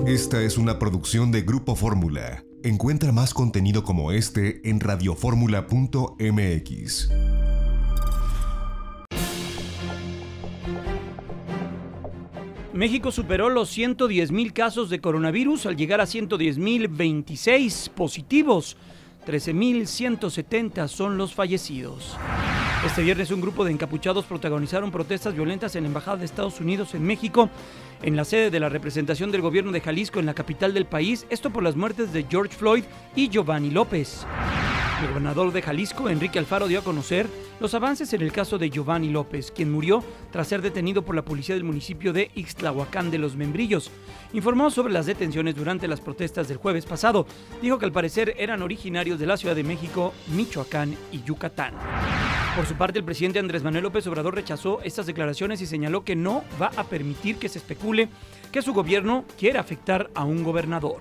Esta es una producción de Grupo Fórmula. Encuentra más contenido como este en radioformula.mx. México superó los 110,000 casos de coronavirus al llegar a 110,026 positivos. 13,170 son los fallecidos. Este viernes un grupo de encapuchados protagonizaron protestas violentas en la Embajada de Estados Unidos en México, en la sede de la representación del gobierno de Jalisco en la capital del país, esto por las muertes de George Floyd y Giovanni López. El gobernador de Jalisco, Enrique Alfaro, dio a conocer los avances en el caso de Giovanni López, quien murió tras ser detenido por la policía del municipio de Ixtlahuacán de los Membrillos. Informó sobre las detenciones durante las protestas del jueves pasado. Dijo que al parecer eran originarios de la Ciudad de México, Michoacán y Yucatán. Por su parte, el presidente Andrés Manuel López Obrador rechazó estas declaraciones y señaló que no va a permitir que se especule que su gobierno quiere afectar a un gobernador.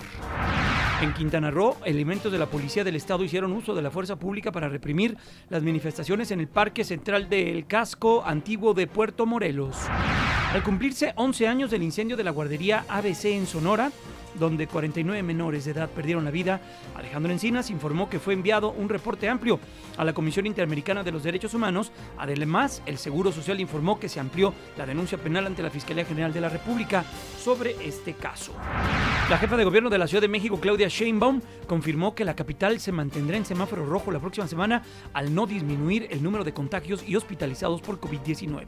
En Quintana Roo, elementos de la Policía del Estado hicieron uso de la fuerza pública para reprimir las manifestaciones en el Parque Central del Casco Antiguo de Puerto Morelos. Al cumplirse 11 años del incendio de la guardería ABC en Sonora, donde 49 menores de edad perdieron la vida, Alejandro Encinas informó que fue enviado un reporte amplio a la Comisión Interamericana de los Derechos Humanos. Además, el Seguro Social informó que se amplió la denuncia penal ante la Fiscalía General de la República sobre este caso. La jefa de gobierno de la Ciudad de México, Claudia Sheinbaum, confirmó que la capital se mantendrá en semáforo rojo la próxima semana al no disminuir el número de contagios y hospitalizados por COVID-19.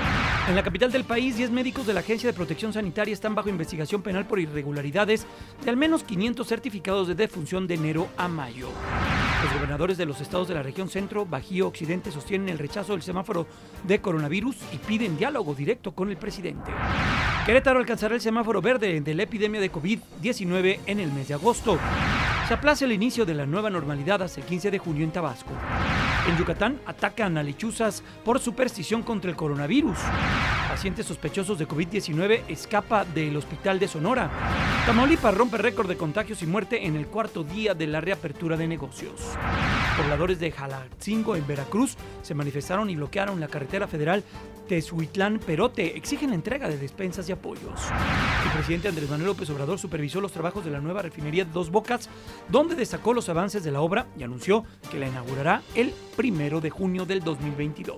En la capital del país, 10 médicos de la Agencia de Protección Sanitaria están bajo investigación penal por irregularidades de al menos 500 certificados de defunción de enero a mayo. Los gobernadores de los estados de la región centro, Bajío, Occidente sostienen el rechazo del semáforo de coronavirus y piden diálogo directo con el presidente. Querétaro alcanzará el semáforo verde de la epidemia de COVID-19 en el mes de agosto. Se aplaza el inicio de la nueva normalidad hasta el 15 de junio en Tabasco. En Yucatán atacan a lechuzas por superstición contra el coronavirus. Pacientes sospechosos de COVID-19 escapa del hospital de Sonora. Tamaulipas rompe récord de contagios y muerte en el cuarto día de la reapertura de negocios. Pobladores de Jalaccingo en Veracruz se manifestaron y bloquearon la carretera federal Tezuitlán-Perote. Exigen la entrega de despensas y apoyos. El presidente Andrés Manuel López Obrador supervisó los trabajos de la nueva refinería de Dos Bocas, donde destacó los avances de la obra y anunció que la inaugurará el 1 de junio del 2022.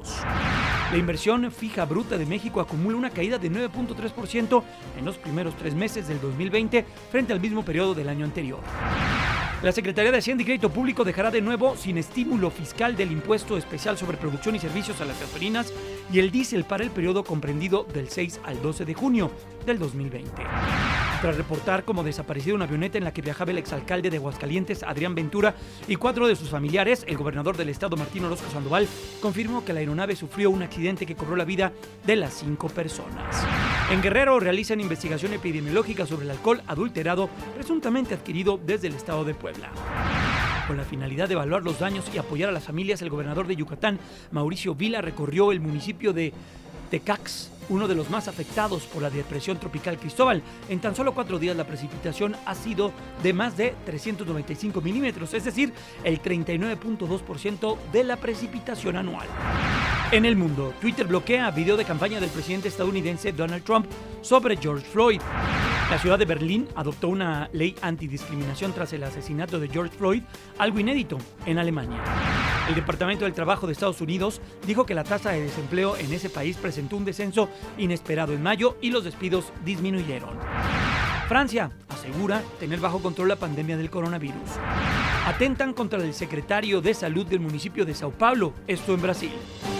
La inversión fija bruta de México acumula una caída de 9.3% en los primeros 3 meses del 2020 frente al mismo periodo del año anterior. La Secretaría de Hacienda y Crédito Público dejará de nuevo sin estímulo fiscal del impuesto especial sobre producción y servicios a las gasolinas y el diésel para el periodo comprendido del 6 al 12 de junio del 2020. Tras reportar como desaparecida una avioneta en la que viajaba el exalcalde de Aguascalientes, Adrián Ventura, y 4 de sus familiares, el gobernador del estado, Martín Orozco Sandoval, confirmó que la aeronave sufrió un accidente que cobró la vida de las 5 personas. En Guerrero realizan investigación epidemiológica sobre el alcohol adulterado presuntamente adquirido desde el estado de Puebla. Con la finalidad de evaluar los daños y apoyar a las familias, el gobernador de Yucatán, Mauricio Vila, recorrió el municipio de Tecax, uno de los más afectados por la depresión tropical Cristóbal. En tan solo 4 días la precipitación ha sido de más de 395 milímetros, es decir, el 39.2% de la precipitación anual. En el mundo, Twitter bloquea video de campaña del presidente estadounidense Donald Trump sobre George Floyd. La ciudad de Berlín adoptó una ley antidiscriminación tras el asesinato de George Floyd, algo inédito en Alemania. El Departamento del Trabajo de Estados Unidos dijo que la tasa de desempleo en ese país presentó un descenso inesperado en mayo y los despidos disminuyeron. Francia asegura tener bajo control la pandemia del coronavirus. Atentan contra el secretario de Salud del municipio de Sao Paulo, esto en Brasil.